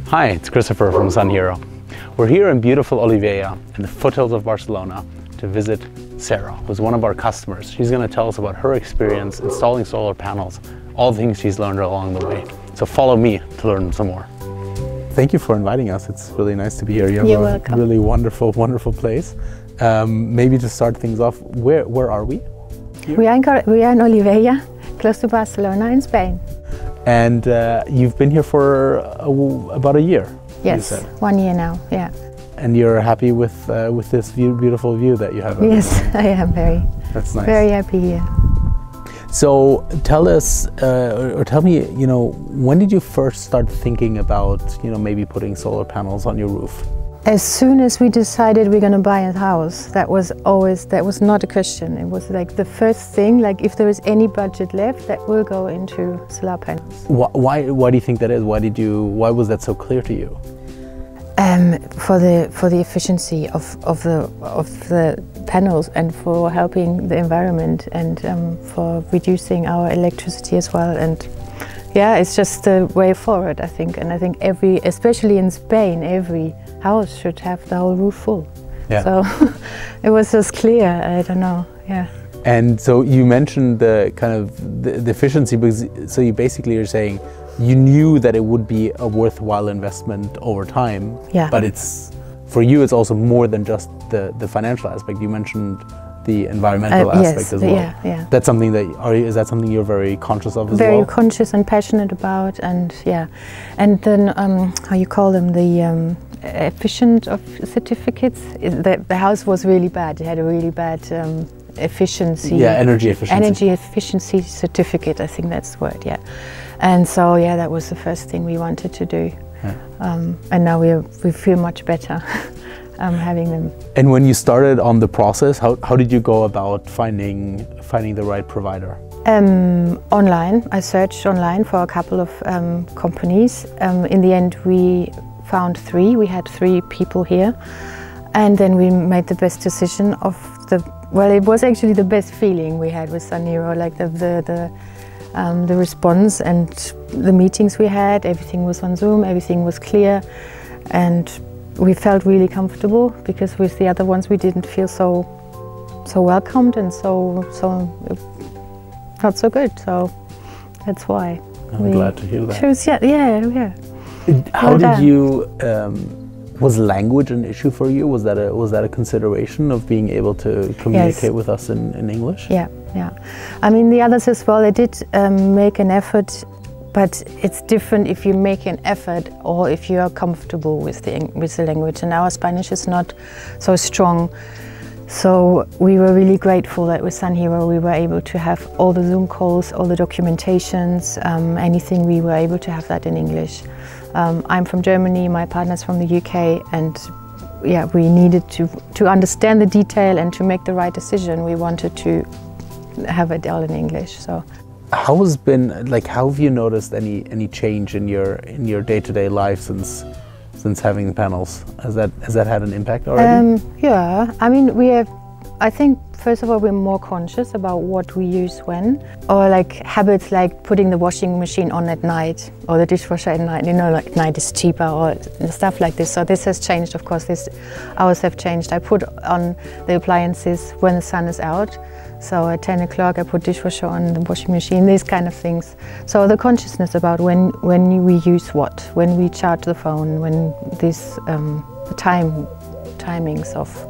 Hi, it's Christopher from Sunhero. We're here in beautiful Olivella in the foothills of Barcelona to visit Sarah, who's one of our customers. She's going to tell us about her experience installing solar panels, all the things she's learned along the way. So follow me to learn some more. Thank you for inviting us. It's really nice to be here. You're welcome. Really wonderful place. Maybe to start things off, where are we? We are in Olivella, close to Barcelona in Spain. And you've been here for about a year. Yes, 1 year now, yeah. And you're happy with this beautiful view that you have? Yes, I am That's nice. Very happy here. So tell us, or tell me, when did you first start thinking about, maybe putting solar panels on your roof? As soon as we decided we're going to buy a house, that was not a question. It was like the first thing, like if there is any budget left, that will go into solar panels. Why do you think that is? Why was that so clear to you? For the efficiency of the panels and for helping the environment and for reducing our electricity as well. And yeah, it's just the way forward, I think. And I think especially in Spain, every house should have the whole roof full. Yeah. So it was just clear, I don't know, yeah. And so you mentioned the kind of the efficiency, because so you basically are saying you knew that it would be a worthwhile investment over time. Yeah. But for you, it's also more than just the financial aspect. You mentioned the environmental aspect as well. Yeah. That's something is that something you're very conscious of as well? Very conscious and passionate about, and yeah. And then how you call them, the efficient of certificates. The house was really bad. It had a really bad efficiency. Yeah, energy efficiency. Energy efficiency certificate, I think that's the word, yeah. And so yeah, that was the first thing we wanted to do. Yeah. And now we feel much better having them. And when you started on the process, how did you go about finding the right provider? Online. I searched online for a couple of companies. In the end, we found 3. We had 3 people here, and then we made the best decision of well, it was actually the best feeling we had with Sunhero, like the response and the meetings we had. Everything was on Zoom, everything was clear, and we felt really comfortable, because with the other ones we didn't feel so welcomed and so not so good. So that's why. I'm glad to hear that. Yeah. How did you? Was language an issue for you? Was that a consideration of being able to communicate with us in English? Yeah. I mean, the others as well, they did make an effort, but it's different if you make an effort or if you are comfortable with the language. And our Spanish is not so strong. So we were really grateful that with Sunhero we were able to have all the Zoom calls, all the documentations, anything, we were able to have that in English. I'm from Germany, my partner's from the UK, and yeah, we needed to understand the detail and to make the right decision. We wanted to have it all in English. So how have you noticed any change in your day-to-day life since having the panels? Has that had an impact already? Yeah, I mean, I think first of all we're more conscious about what we use when, or like habits like putting the washing machine on at night or the dishwasher at night. Like at night is cheaper or stuff like this. So this has changed, of course. Hours have changed. I put on the appliances when the sun is out. So at 10 o'clock I put dishwasher on the washing machine, these kind of things. So the consciousness about when we use what, when we charge the phone, when this timings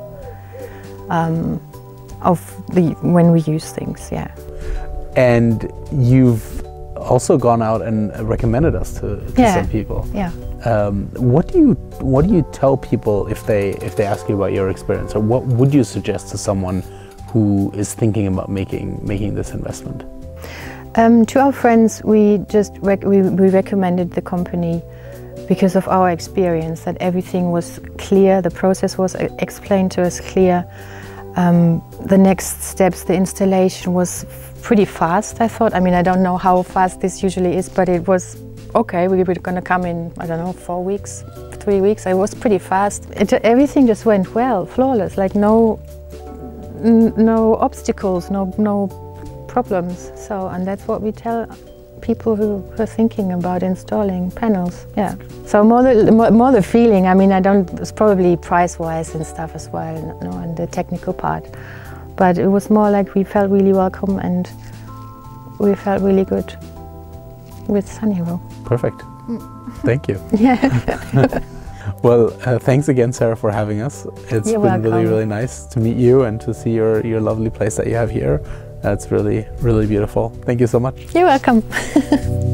when we use things, yeah. And you've also gone out and recommended us to some people. Yeah. What do you tell people if they ask you about your experience, or what would you suggest to someone who is thinking about making this investment? To our friends, we recommended the company because of our experience, that everything was clear, the process was explained to us clear. The next steps, the installation was pretty fast, I thought. I mean, I don't know how fast this usually is, but it was okay. We were going to come in, I don't know, 4 weeks, 3 weeks. It was pretty fast. Everything just went well, flawless, like no obstacles, no problems. So, and that's what we tell people who are thinking about installing panels. Yeah. So more the feeling. I mean, it's probably price-wise and stuff as well, and the technical part. But it was more like we felt really welcome and we felt really good with Sunhero. Perfect. Thank you. Yeah. Well, thanks again, Sarah, for having us. It's You're been welcome. really, really nice to meet you and to see your lovely place that you have here. It's really, really beautiful. Thank you so much. You're welcome.